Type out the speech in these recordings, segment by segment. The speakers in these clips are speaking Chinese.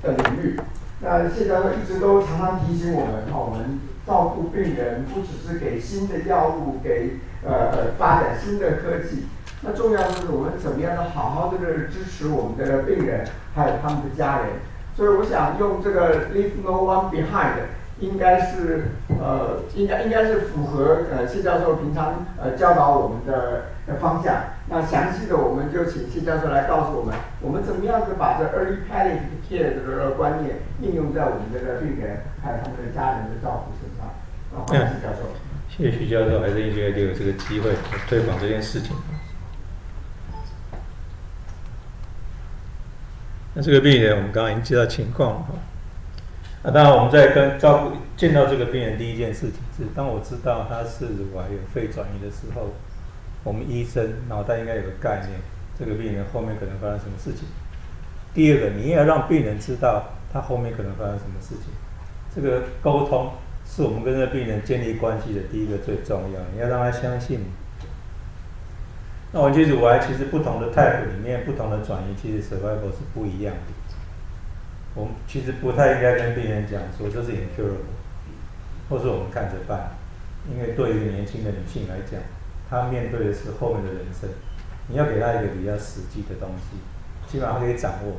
的领域。那谢教授一直都常常提醒我们，我们照顾病人不只是给新的药物，给发展新的科技，那重要的是我们怎么样的好好的支持我们的病人，还有他们的家人。所以我想用这个 Leave No One Behind， 应该是应该是符合谢教授平常教导我们的方向。那详细的我们就请谢教授来告诉我们怎么样子把这 early palliative care 的观念应用在我们这个病人还有他们的家人的照顾身上。欢迎谢教授。 谢谢徐教授，还是应该给我这个机会推广这件事情。那这个病人我们刚刚已经知道情况了哈。当然我们在见到这个病人第一件事情是，当我知道他是乳癌有肺转移的时候，我们医生脑袋应该有个概念，这个病人后面可能发生什么事情。第二个，你也要让病人知道他后面可能发生什么事情。这个沟通是我们跟这个病人建立关系的第一个最重要，你要让他相信你。那我们其实乳癌其实不同的 type 里面不同的转移，其实 survival 是不一样的。我们其实不太应该跟病人讲说这是 incurable， 或是我们看着办，因为对一个年轻的女性来讲，她面对的是后面的人生，你要给她一个比较实际的东西，基本上可以掌握。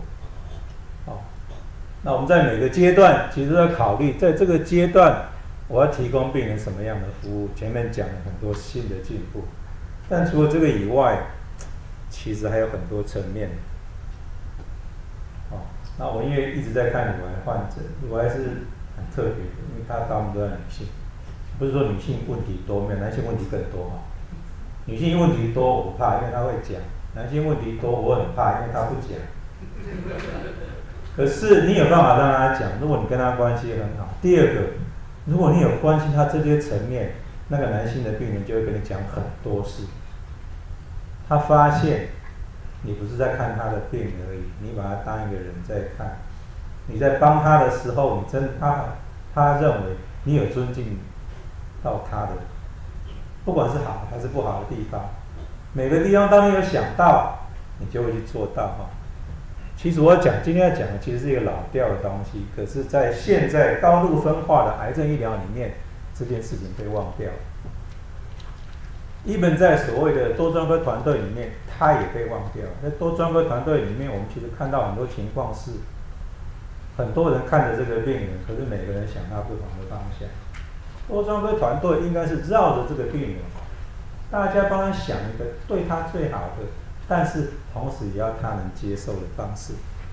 那我们在每个阶段其实要考虑，在这个阶段我要提供病人什么样的服务。前面讲了很多新的进步，但除了这个以外，其实还有很多层面。那我因为一直在看乳癌患者，乳癌是很特别的，因为它大部分都在女性，不是说女性问题多，没有男性问题更多嘛。女性问题多我不怕，因为她会讲；男性问题多我很怕，因为他不讲。可是你有办法让他讲，如果你跟他关系很好。第二个，如果你有关心他这些层面，那个男性的病人就会跟你讲很多事。他发现你不是在看他的病而已，你把他当一个人在看。你在帮他的时候，他认为你有尊敬到他的，不管是好还是不好的地方，每个地方当你有想到，你就会去做到哈。其实今天要讲的其实是一个老调的东西，可是在现在高度分化的癌症医疗里面，这件事情被忘掉了。even在所谓的多专科团队里面，它也被忘掉了。在多专科团队里面，我们其实看到很多情况是，很多人看着这个病人，可是每个人想到不同的方向。多专科团队应该是绕着这个病人，大家帮他想一个对他最好的，但是同时也要他能接受的方式。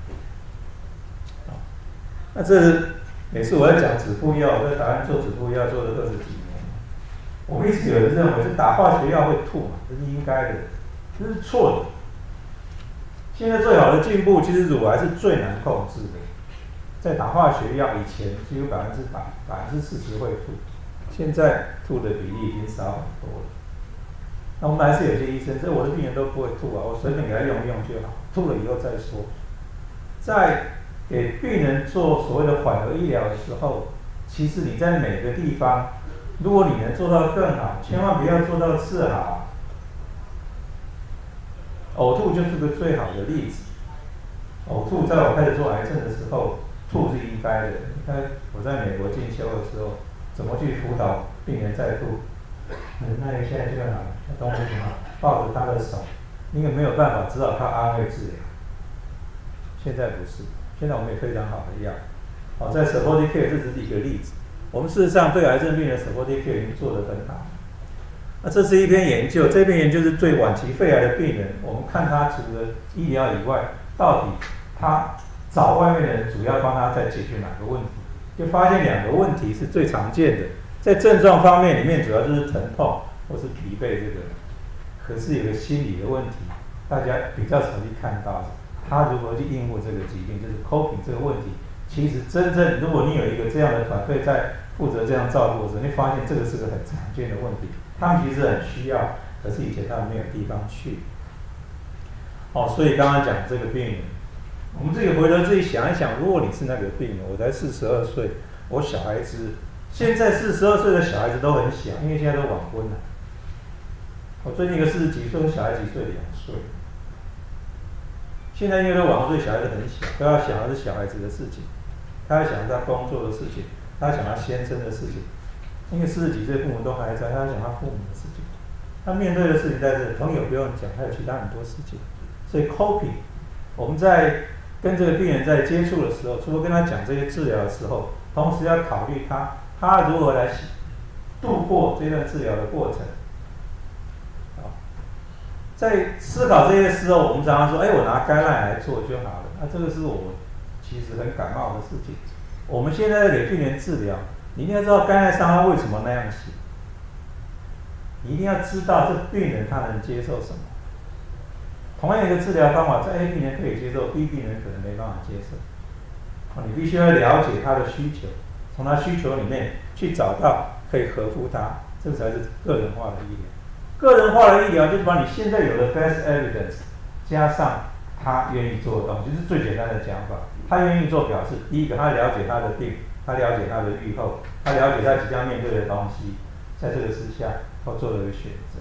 那这每次我在讲止吐药，我在台湾做止吐药做了20几年。我们一直有人认为是打化学药会吐嘛，这是应该的，这是错的。现在最好的进步，其实乳癌是最难控制的。在打化学药以前，几乎40%会吐，现在吐的比例已经少很多了。那我们还是有些医生，所以我的病人都不会吐啊，我随便给他用一用就好，吐了以后再说。在给病人做所谓的缓和医疗的时候，其实你在每个地方，如果你能做到更好，千万不要做到次好。呕吐就是个最好的例子。呕吐在我开始做癌症的时候，吐是应该的。你看我在美国进修的时候，怎么去辅导病人在吐？那你现在就要拿东西什么，抱着他的手，你也没有办法指导他安慰治疗。现在不是，现在我们有非常好的药。在 supportive care 这只是一个例子。我们事实上对癌症病人 supportive care 已经做得很好。那这是一篇研究，这篇研究是对晚期肺癌的病人，我们看他除了医疗以外，到底他找外面的人主要帮他在解决哪个问题，就发现2个问题是最常见的。在症状方面里面，主要就是疼痛或是疲惫这个，可是有个心理的问题，大家比较常去看到，他如何去应付这个疾病，就是 coping 这个问题。其实真正如果你有一个这样的团队在负责这样照顾的时候，你发现这个是个很常见的问题。他们其实很需要，可是以前他们没有地方去。所以刚刚讲这个病人，我们自己回头自己想一想，如果你是那个病人，我才42岁，我小孩子。现在42岁的小孩子都很小，因为现在都晚婚了。我最近一个40几岁的小孩几岁，2岁。 现在因为网络对小孩子很小，都要想的是小孩子的事情，他要想他工作的事情，他要想他先生的事情。因为40几岁父母都还在，他要想他父母的事情。他面对的事情在这里，朋友不用讲，还有其他很多事情。所以 coping， 我们在跟这个病人在接触的时候，除了跟他讲这些治疗的时候，同时要考虑他如何来度过这段治疗的过程。在思考这些时候，我们常常说：“哎，我拿概赖来做就好了。”那这个是我其实很感冒的事情。我们现在给病人治疗，你一定要知道概赖上他为什么那样写，你一定要知道这病人他能接受什么。同样一个治疗方法，在 A 病人可以接受 ，B 病人可能没办法接受。你必须要了解他的需求，从他需求里面去找到可以合乎他，这才是个人化的医疗。个人化的医疗就是把你现在有的 best evidence 加上他愿意做的东西，这是最简单的讲法。他愿意做，表示第一个他了解他的病，他了解他的预后，他了解他即将面对的东西，在这个之下，他做了一个选择。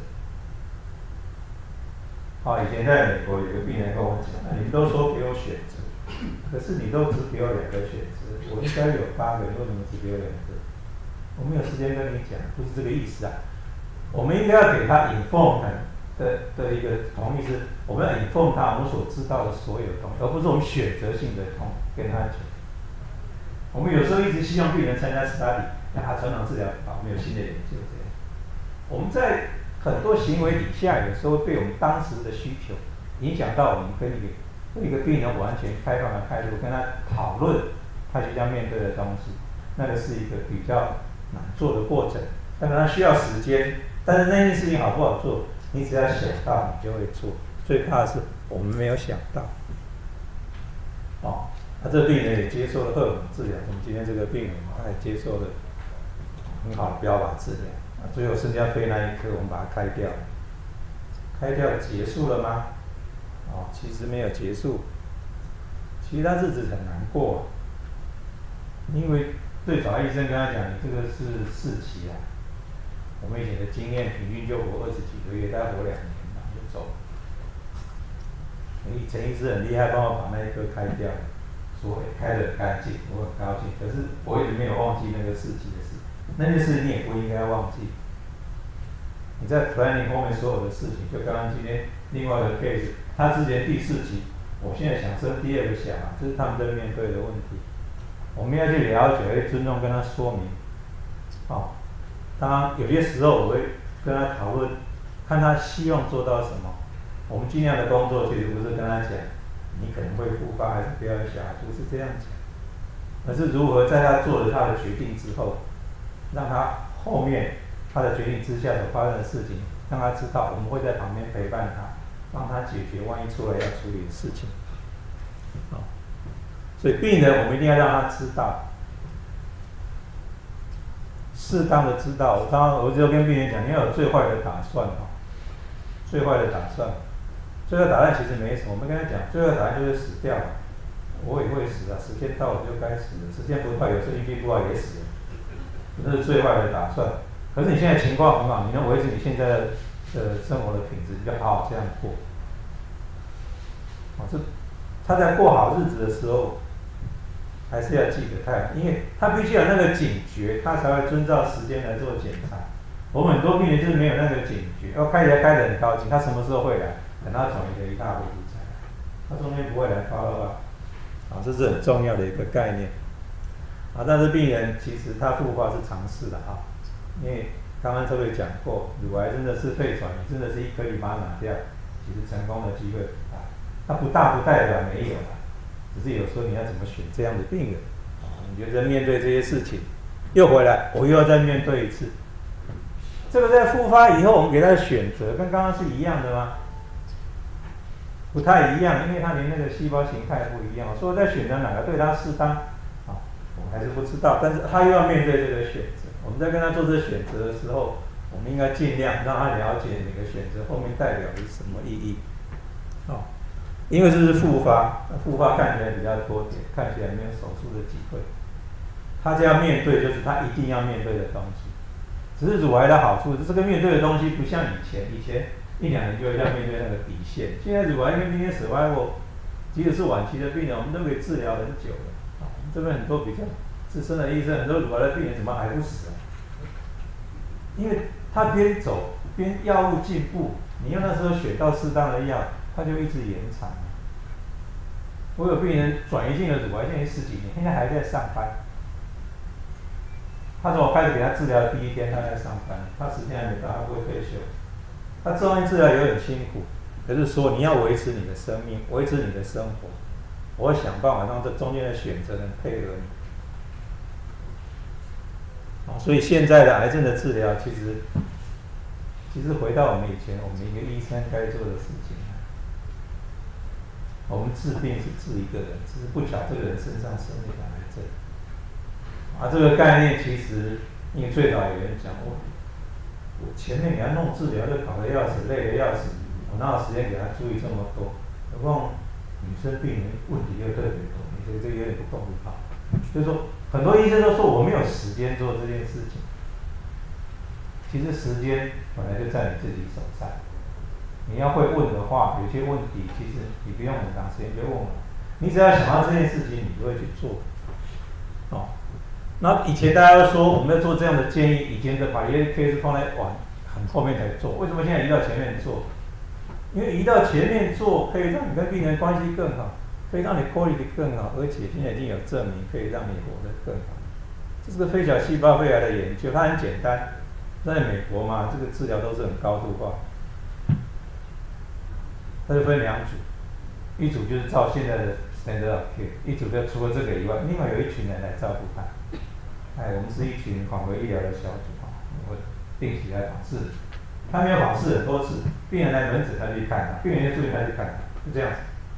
以前在美国有个病人跟我讲，你都说给我选择，可是你都只给我2个选择，我应该有8个，你为什么只给我2个？我没有时间跟你讲，不是这个意思啊。我们应该要给他 inform 的一个同意是，我们要 inform 他我们所知道的所有东西，而不是我们选择性的跟他讲。我们有时候一直希望病人参加 study， 传统治疗我们有新的研究这样。我们在很多行为底下，有时候被我们当时的需求影响到，我们跟一个病人完全开放的态度，跟他讨论他即将面对的东西，那个是一个比较难做的过程，但是它需要时间。但是那件事情好不好做，你只要想到，你就会做。最怕的是我们没有想到。这个病人也接受了荷尔蒙治疗。我们今天这个病人，他也接受了很好的标靶治疗。最后剩下肺那一颗，我们把它开掉。开掉结束了吗？其实没有结束。其实他日子很难过，因为最早医生跟他讲，你这个是4期啊。我们以前的经验，平均就活20几个月，大概活2年就走了。陈医师很厉害，帮我把那一颗开掉了，说开得很干净，我很高兴。可是我一直没有忘记那个4期的事，那件事你也不应该忘记。你在 planning 后面所有的事情，就刚刚今天另外的 case， 他之前第4期，我现在想生第2个小孩，这是他们在面对的问题。我们要去了解，尊重跟他说明，当然，有些时候我会跟他讨论，看他希望做到什么。我们尽量的工作其实不是跟他讲，你可能会复发还是不要有小孩，不是这样讲，而是如何在他做了他的决定之后，让他后面他的决定之下所发生的事情，让他知道我们会在旁边陪伴他，帮他解决万一出来要处理的事情。所以病人我们一定要让他知道。适当的知道，我就跟病人讲，你要有最坏的打算最坏的打算，最坏的打算其实没什么。我们跟他讲，最坏的打算就是死掉了，我也会死啊，时间到了就该死了，时间不到有时候运气不好也死了，这是最坏的打算。可是你现在情况很好，你能维持你现在的生活的品质，你就好好这样过。他在过好日子的时候，还是要记得因为他必须有那个警觉，他才会遵照时间来做检查。我们很多病人就是没有那个警觉，开起来开得很高兴，他什么时候会来？等他转移了一大步才来，他中间不会来follow up。这是很重要的一个概念。但是病人其实他复发是常事的因为刚刚特别讲过，乳癌真的是肺转移，真的是一颗粒把它拿掉，其实成功的机会不大。它不大不代表没有只是有时候你要怎么选这样的病人你觉得面对这些事情，又回来，我又要再面对一次。这个在复发以后，我们给他的选择跟刚刚是一样的吗？不太一样，因为他连那个细胞形态不一样，所以在选择哪个对他适当我们还是不知道。但是他又要面对这个选择，我们在跟他做这个选择的时候，我们应该尽量让他了解每个选择后面代表的是什么意义。因为这是复发，复发看起来比较多点，看起来没有手术的机会。他就要面对，就是他一定要面对的东西。只是乳癌的好处是，这个面对的东西不像以前1-2年就要面对那个底线。现在乳癌因为今天survival 即使是晚期的病人，我们都可以治疗很久的。我们这边很多比较资深的医生，很多乳癌的病人怎么还不死啊？因为他边走边药物进步，你用那时候选到适当的药，他就一直延长。我有病人转移性的乳癌，现在10几年，现在还在上班。他从我开始给他治疗的第一天，他在上班，他时间还没到，他不会退休。他中医治疗也很辛苦，可是说你要维持你的生命，维持你的生活，我会想办法让这中间的选择能配合你。所以现在的癌症的治疗，其实回到我们以前，我们一个医生该做的事情。我们治病是治一个人，只是不晓这个人身上生那个癌症。这个概念其实，因为最早有人讲我前面给他弄治疗就搞得要死，累得要死，我哪有时间给他注意这么多？何况女生病人问题又特别多，你觉得这个有点不公平吧？就是说，很多医生都说我没有时间做这件事情。其实时间本来就在你自己手上。你要会问的话，有些问题其实你不用很长时间就问了，你只要想到这件事情，你就会去做。那以前大家都说我们要做这样的建议，以前的把一些 case 放在很后面才做，为什么现在移到前面做？因为移到前面做可以让你跟病人关系更好，可以让你 quality 更好，而且现在已经有证明可以让你活得更好。这是个非小细胞肺癌的研究，它很简单，在美国嘛，这个治疗都是很高度化。它就分2组，一组就是照现在的 standard of care， 一组就除了这个以外，另外有一群人来照顾他。我们是一群广为医疗的小组我会定期来访视。他没有访视很多次，病人来门诊他去看他，病人就住院他去看他，就这样子。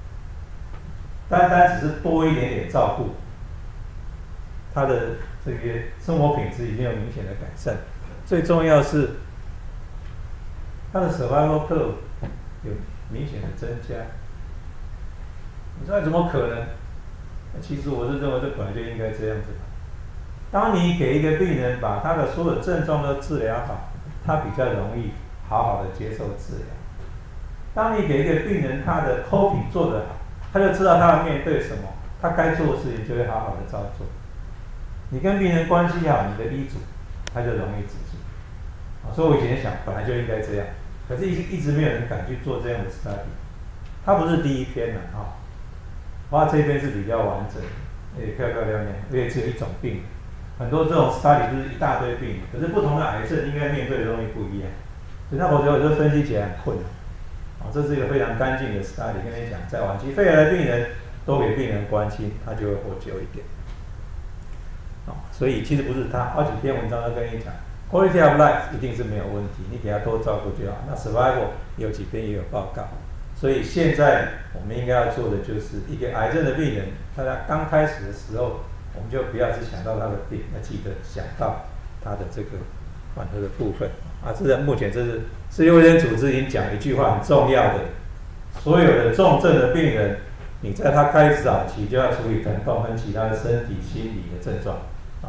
单只是多一点点照顾，他的这个生活品质已经有明显的改善。最重要是他的 survival curve 有明显的增加。你说怎么可能？其实我是认为这本来就应该这样子。当你给一个病人把他的所有症状都治疗好，他比较容易好好的接受治疗。当你给一个病人他的 coping 做得好，他就知道他要面对什么，他该做的事情就会好好的照做。你跟病人关系好，你的医嘱他就容易执行。所以我以前想本来就应该这样，可是一直没有人敢去做这样的 study。它不是第一篇了它这边是比较完整，漂漂亮亮，因为只有一种病。很多这种 study 就是一大堆病，可是不同的癌症应该面对的东西不一样，所以那我觉得这分析起来很困难。这是一个非常干净的 study， 跟你讲，在晚期肺癌的病人多给病人关心，他就会活久一点。所以其实不是他，好几篇文章都跟你讲 ，quality of life 一定是没有问题，你给他多照顾就好。那 survival 有几篇也有报告，所以现在我们应该要做的就是一个癌症的病人，他刚开始的时候，我们就不要只想到他的病，要记得想到他的这个缓和的部分。这目前这是世界卫生组织已经讲一句话很重要的，所有的重症的病人，你在他开始早期就要处理疼痛跟其他的身体、心理的症状。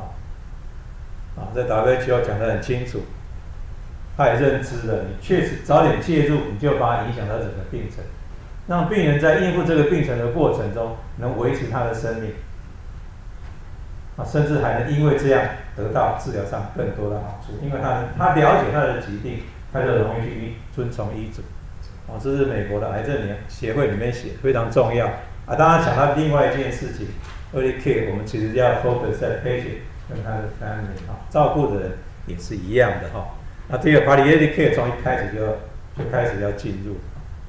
在 WHO 讲得很清楚，他也认知了，你确实早点介入，你就把它影响到整个病程，让病人在应付这个病程的过程中，能维持他的生命，甚至还能因为这样得到治疗上更多的好处，因为他了解他的疾病，他就容易去遵从医嘱。这是美国的癌症协会里面写，非常重要。当然讲到另外一件事情 ，early care 我们其实要 focus 在 patient 跟他的 family 照顾的人也是一样的那这个 palliative care 从一开始就开始要进入。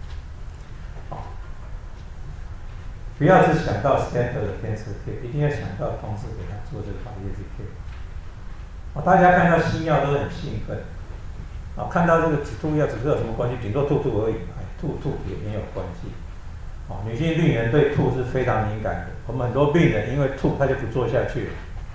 不要只想到 standard 的 cancer care， 一定要想到同时给他做这个 palliative care。大家看到新药都很兴奋，看到这个止吐药只是有什么关系？顶多吐而已，吐也没有关系。女性病人对吐是非常敏感的，我们很多病人因为吐他就不做下去了。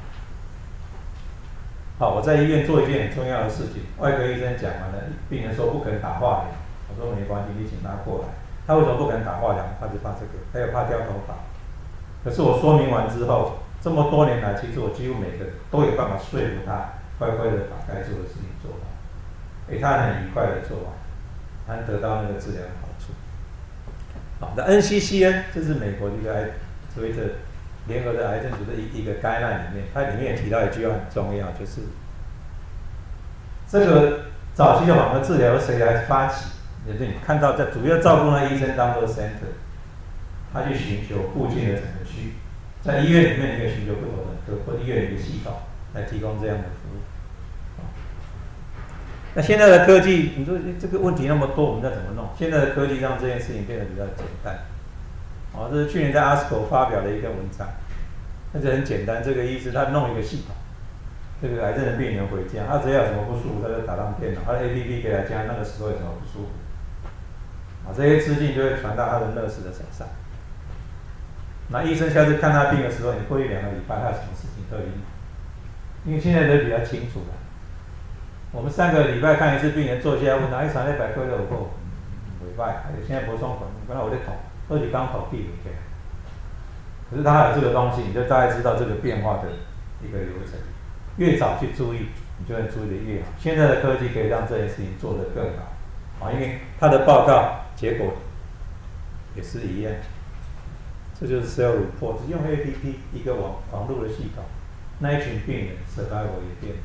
我在医院做一件很重要的事情，外科医生讲完了，病人说不肯打化疗，我说没关系，你请他过来。他为什么不肯打化疗？他就怕这个，还有怕掉头发。可是我说明完之后，这么多年来，其实我几乎每个都有办法说服他，乖乖的把该做的事情做完。他很愉快的做完，他得到那个治疗的好处。 好，那 NCCN 这是美国的一个所谓的联合的癌症组的一个概念里面，它里面也提到一句话很重要，就是这个早期的网络治疗由谁来发起？就是你看到在主要照顾那医生当做 center， 他去寻求附近的整个区，在医院里面你可以寻求不同的科或医院的一个系统来提供这样的服务。那现在的科技，你说这个问题那么多，我们再怎么弄？现在的科技让这件事情变得比较简单。这是去年在 ASCO 发表的一篇文章，那就很简单，这个医师他弄一个系统，这个癌症的病人回家，他只要有什么不舒服，他就打上电脑，他的 APP 给他讲那个时候有什么不舒服，这些资讯就会传到他的 nurse 的手上。那医生下次看他病的时候，你过1-2个礼拜，他有什么事情都已经，因为现在都比较清楚了。我们3个礼拜看一次病人，坐下来问他，300块有够，袂歹，现在不送款，本来我在捅，2刚捅地回去。可是他有这个东西，你就大概知道这个变化的一个流程。越早去注意，你就会注意的越好。现在的科技可以让这件事情做得更好，因为他的报告结果也是一样。这就是 Cell Report， 用 APP 一个网络的系统，那一群病人 survival 也变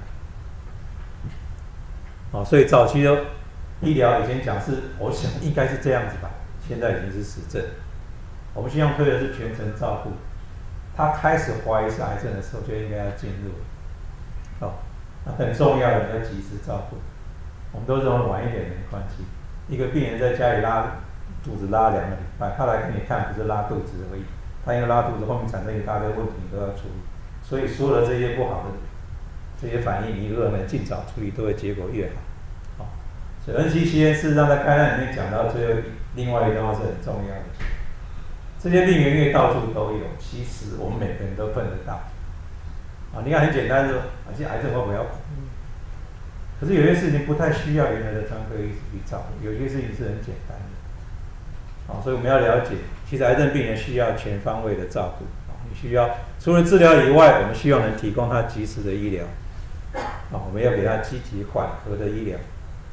了。所以早期的医疗以前讲是，我想应该是这样子吧，现在已经是实证。我们希望推的是全程照顾，他开始怀疑是癌症的时候，就应该要进入。那很重要的要及时照顾。我们都认为晚一点没关系。一个病人在家里肚子拉2个礼拜，他来跟你看不是拉肚子而已，他因为拉肚子后面产生一大堆问题，你都要处理。所以所有的这些不好的这些反应，你如果能尽早处理，都会结果越好。所以 NCCN 事实上在概念里面讲到最后，另外一段话是很重要的。这些病原因为到处都有，其实我们每个人都碰得到。你看很简单说，其实癌症会不会要恐？可是有些事情不太需要原来的专科医师去照顾，有些事情是很简单的。所以我们要了解，其实癌症病人需要全方位的照顾。你需要除了治疗以外，我们希望能提供他及时的医疗。我们要给他积极缓和的医疗。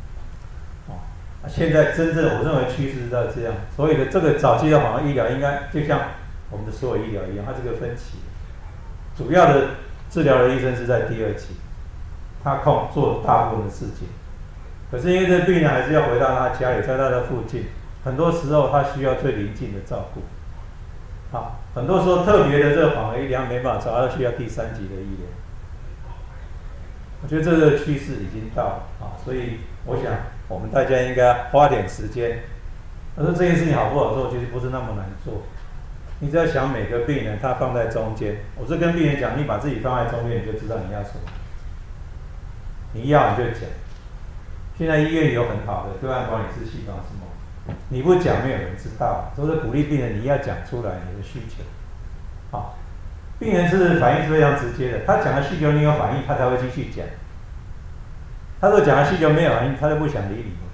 现在真正我认为趋势是在这样，所以的这个早期的缓和医疗应该就像我们的所有医疗一样，它这个分期，主要的治疗的医生是在第2期，他做大部分的事情。可是因为这病人还是要回到他家里，在他的附近，很多时候他需要最临近的照顾。很多时候特别的这个缓和医疗没办法找，他需要第3级的医疗。我觉得这个趋势已经到了所以我想我们大家应该花点时间。而这件事情好不好做，其实不是那么难做。你只要想每个病人他放在中间，我是跟病人讲，你把自己放在中间，你就知道你要什么。你要你就讲。现在医院有很好的个案管理师系统什么，你不讲没有人知道，都是鼓励病人你要讲出来你的需求。病人是反应是非常直接的，他讲的需求你有反应，他才会继续讲。他如果讲的需求没有反应，他就不想理你。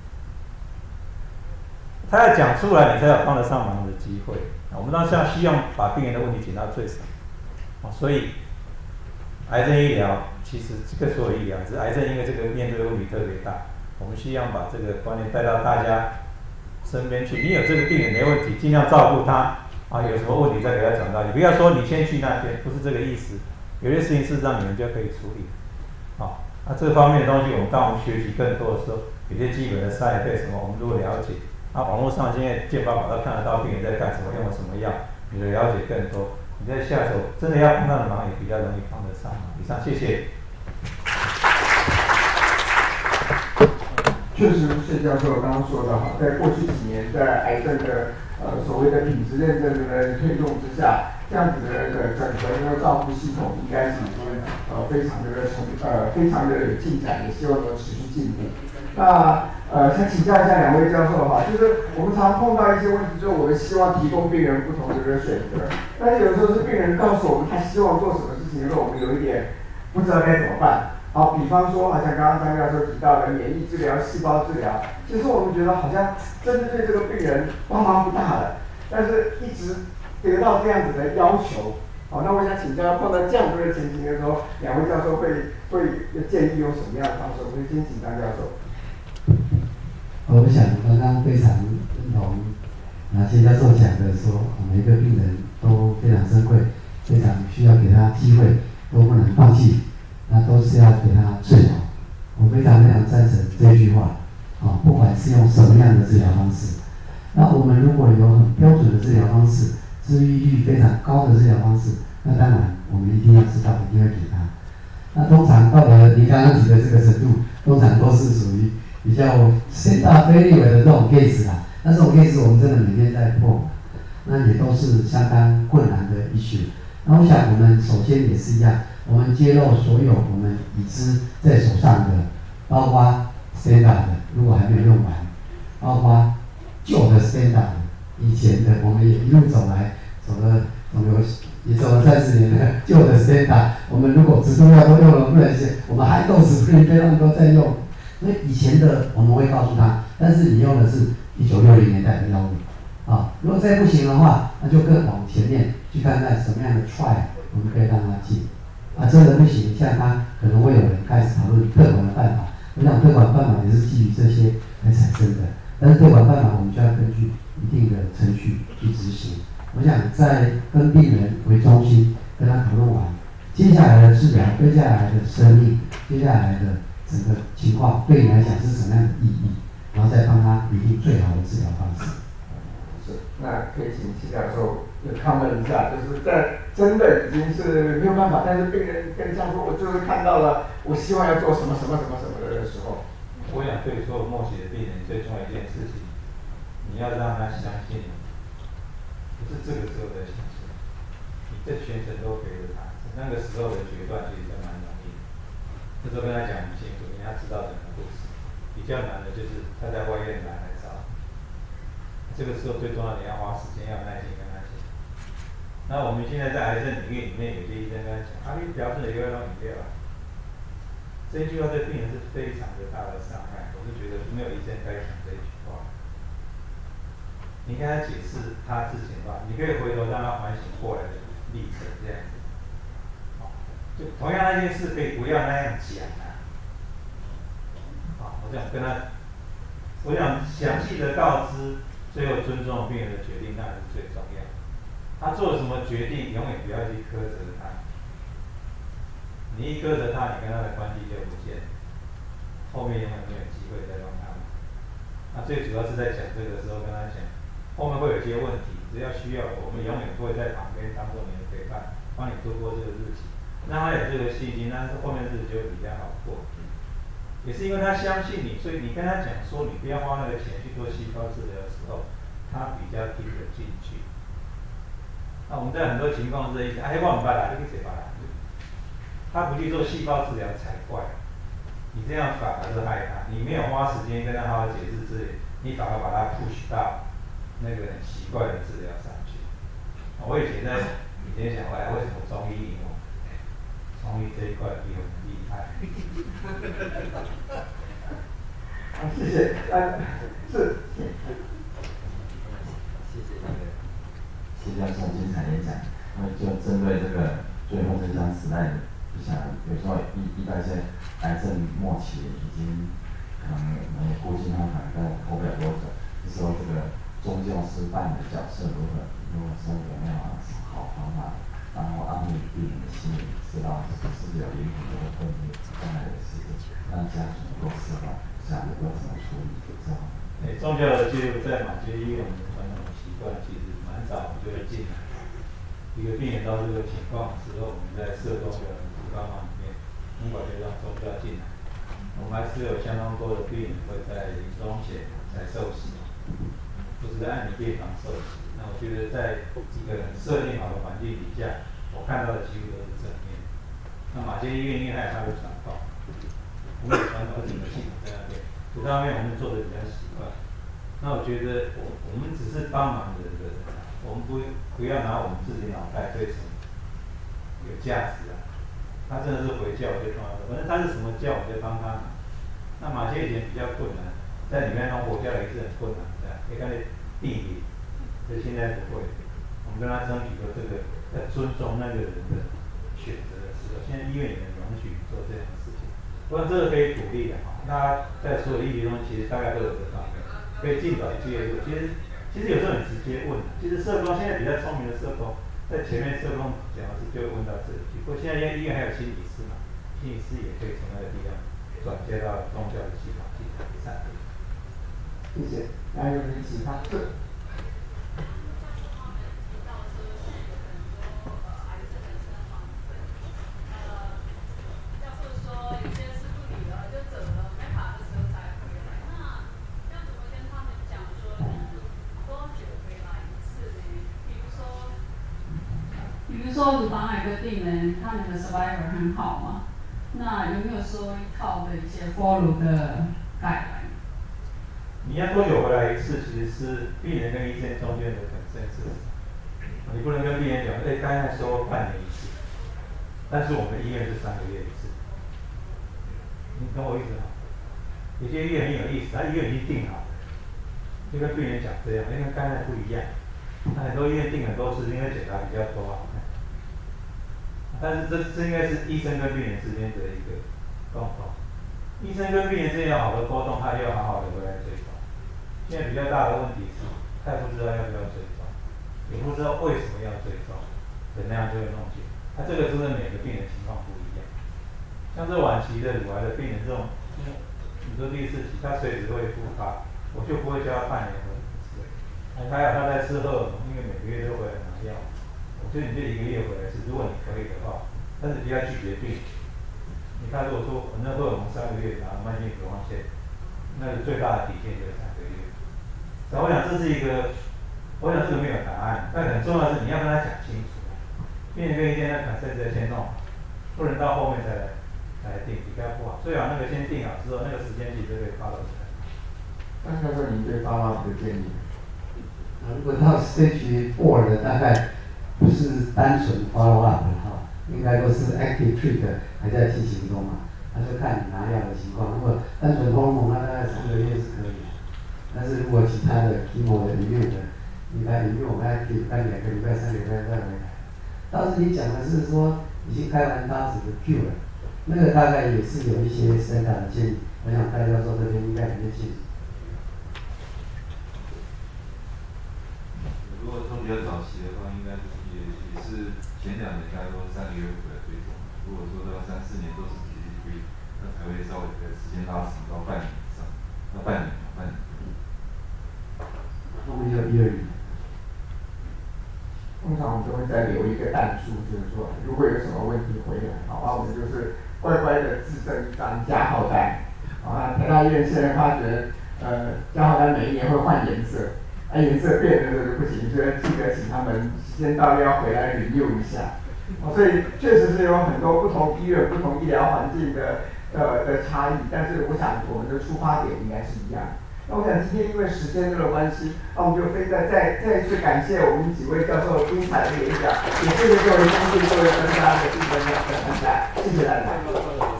他要讲出来，你才有帮得上忙的机会。我们当然希望把病人的问题减到最少。所以癌症医疗其实这个所有医疗，只是癌症因为这个面对的问题特别大，我们希望把这个观念带到大家身边去。你有这个病人没问题，尽量照顾他。有什么问题再给他讲到，你不要说你先去那边，不是这个意思。有些事情事实上你们就可以处理。这方面的东西，当我们学习更多的时候，有些基本的side effect什么，我们都了解。网络上现在健保都看得到病人在干什么，用了什么药，你的了解更多，你在下手真的要帮他的忙，也比较容易帮得上忙。以上，谢谢。 确实，谢教授刚刚说的在过去几年，在癌症的所谓的品质认证的推动之下，这样子的整个照顾系统应该是已经非常的有进展，也希望能持续进步。那想请教一下2位教授就是我们常碰到一些问题，就是我们希望提供病人不同的选择，但是有时候是病人告诉我们他希望做什么事情的时候，我们有一点不知道该怎么办。比方说，好像刚刚张教授提到的免疫治疗、细胞治疗，其实我们觉得好像真的对这个病人帮忙不大了，但是一直得到这样子的要求。那我想请教，碰到这样子的情形的时候，2位教授会建议用什么样的方式？我们先请张教授。 我想刚刚非常认同那现在所讲的说，每一个病人都非常珍贵，非常需要给他机会，都不能放弃，那都是要给他治疗。我非常赞成这句话，不管是用什么样的治疗方式，那我们如果有很标准的治疗方式，治愈率非常高的治疗方式，那当然我们一定要知道，一定会给他。那通常到了您刚刚提的这个程度，通常都是属于比较先大非立为的这种 case 啦。那这种 case 我们真的每天在碰，那也都是相当困难的issue。那我想我们首先也是一样，我们揭露所有我们已知在手上的，包括 standard 的，如果还没有用完，包括旧的 standard 以前的，我们也一路走来，也走了30年的旧的 standard， 我们如果止痛药都用了不能行，我们还动止痛药都在用。所以以前的我们会告诉他，但是你用的是1960年代的药物，如果再不行的话，那就更往前面去看看什么样的 trial 我们可以让他进。真的不行，像他可能会有人开始讨论特管的办法，我想特管办法也是基于这些来产生的，但是特管办法我们就要根据一定的程序去执行。我想在跟病人为中心，跟他讨论完接下来的治疗、接下来的生命、接下来的整个情况对你来讲是什么样的意义，然后再帮他拟定最好的治疗方式。 是，那可以请齐教授comment一下，就是在真的已经是没有办法，但是病人跟教授我就是看到了，我希望要做什么的时候， 我想对所有末期的病人最重要一件事情，你要让他相信，不是这个时候才相信，你这全程都陪着他，那个时候的决断其实蛮容易的。那时候跟他讲很清楚，因为他知道整个故事。比较难的就是他在外院来找，这个时候最重要，你要花时间，要耐心跟他讲。那我们现在在癌症领域里面，有些医生跟他讲，你表示的有用饮料啊，这一句话对病人是非常的大的伤害。我是觉得没有医生该讲这一句话。你跟他解释他之前的话，你可以回头让他反省过来的历程，这样子。就同样那件事，可以不要那样讲啊。我想跟他，我想详细的告知，最后尊重病人的决定，那是最重要的。他做了什么决定，永远不要去苛责他。你一苛责他，你跟他的关系就不见了，后面永远没有机会再帮他。那最主要是在讲这个时候跟他讲，后面会有些问题，只要需要，我们永远会在旁边当做你的陪伴，帮你度过这个日子，让他有这个信心，但是后面日子就会比较好过。也是因为他相信你，所以你跟他讲说你不要花那个钱去做细胞治疗的时候，他比较听得进去。那我们在很多情况是一讲，我不啦，你去谁啦？他不去做细胞治疗才怪。你这样反而是害他，你没有花时间跟他好好解释治理，你反而把他 push 到那个很奇怪的治疗上去。我以前想过来，为什么中医赢我？中医这一块比我们厉害。 谢谢，是。 谢谢那个谢教授精彩演讲。就针对这个最后这张slide，就想有时候一般些癌症末期已经可能估计他可能活不了多久，这时候这个宗教师扮的角色如果说有没有什么好方法？然后安慰病人的心理，知道是不是有灵魂这个分裂将来的事情，让家属能够释怀，想要怎么处理这样。 宗教的介入在马偕医院的传统习惯其实蛮早就会进来。一个病人到这个情况之后，我们在社工的辅导网里面，很早就让宗教进来。我们还是有相当多的病人会在临终前才受洗，不是在安宁病房受洗。那我觉得在一个很设定好的环境底下，我看到的几乎都是正面。那马偕医院因为它有它的传统，我们有传统的整个系统在那边，这方面我们做的比较习惯。那我觉得我们只是帮忙人的人，我们不要拿我们自己脑袋对什么有价值啊。他真的是回教，我就帮他，反正他是什么教，我就帮他。那马偕以前比较困难，在里面弄佛教也是很困难的，也看你地理，可是现在不会。我们跟他争取说这个要尊重那个人的选择的时候，现在医院也能容许做这样的事情。不过这个可以鼓励的哈，大家在所有议题中其实大概都有这方面，可以尽早介入。其实其实有时候你直接问，其实社工现在比较聪明的社工，在前面社工讲的是就会问到这一句。不过现在因为医院还有心理师嘛，心理师也可以从那个地方转接到宗教的系统去改善。 谢谢。还有没有其他？是。 比如说乳房癌的病人，他们的 survivor 很好嘛，那有没有说靠的一些 follow 的改？ 你要多久回来一次，其实是病人跟医生中间的consensus。你不能跟病人讲，刚才说半年一次，但是我们医院是3个月一次。你懂我意思吗？有些医院很有意思，他医院已经定好了，就跟病人讲这样，因为刚才不一样。那很多医院定很多次，因为检查比较多。但是这应该是医生跟病人之间的一个沟通。医生跟病人之间有好的沟通，他就要好好的回来追踪。现在比较大的问题是，他也不知道要不要追踪，也不知道为什么要追踪，那样就会弄进。他这个真的每个病人情况不一样。像这晚期的乳癌的病人，这种你说第4期，他随时会复发，我就不会叫他半年回来一次。还有他在吃荷尔蒙，因为每个月都回来拿药。我觉得你这1个月回来一次，如果你可以的话，但是不要拒绝病。你看，如果说反正荷尔蒙3个月拿慢性脂肪腺，那个最大的底线就是3个月。我想这是一个，我想这个没有答案，但很重要的是你要跟他讲清楚。病人跟医生要把甚至先弄好，不能到后面才来定，比较不好。最好那个先定好之后，那个时间其实就可以 follow 起来。 那教授，您对 follow up 的建议？ 如果到 stage 4的，大概不是单纯 follow up 的哈，应该都是 active treat 还在进行中嘛。那就看你拿药的情况。如果单纯 hormone，那大概3个月是可以的。但是如果其他的 chemo 的 immune 的，应该 immune active 大概2个礼拜、3个礼拜再回来。当时你讲的是说已经开完刀子的 cure 了，那个大概也是有一些 standard 的建议。我想戴教授这边应该很清楚。 如果说比较早期的话，应该也是前2年大概都3个月回来追踪。如果说到3、4年都是继续，那才会稍微的时间拉长到半年以上，那半年。 后面就1、2年。 通常我们都会再留一个弹数，就是说如果有什么问题回来，好，那我们就是乖乖的自证一张加号单。啊，台大医院现在发觉，加号单每1年会换颜色。颜色变了就不行，所以记得请他们时间到了要回来 review 一下。所以确实是有很多不同医院、不同医疗环境的差异，但是我想我们的出发点应该是一样的。那我想今天因为时间的关系，那我们就再一次感谢我们几位教授精彩的演讲，也谢谢各位相信各位专家的参加，谢谢大家。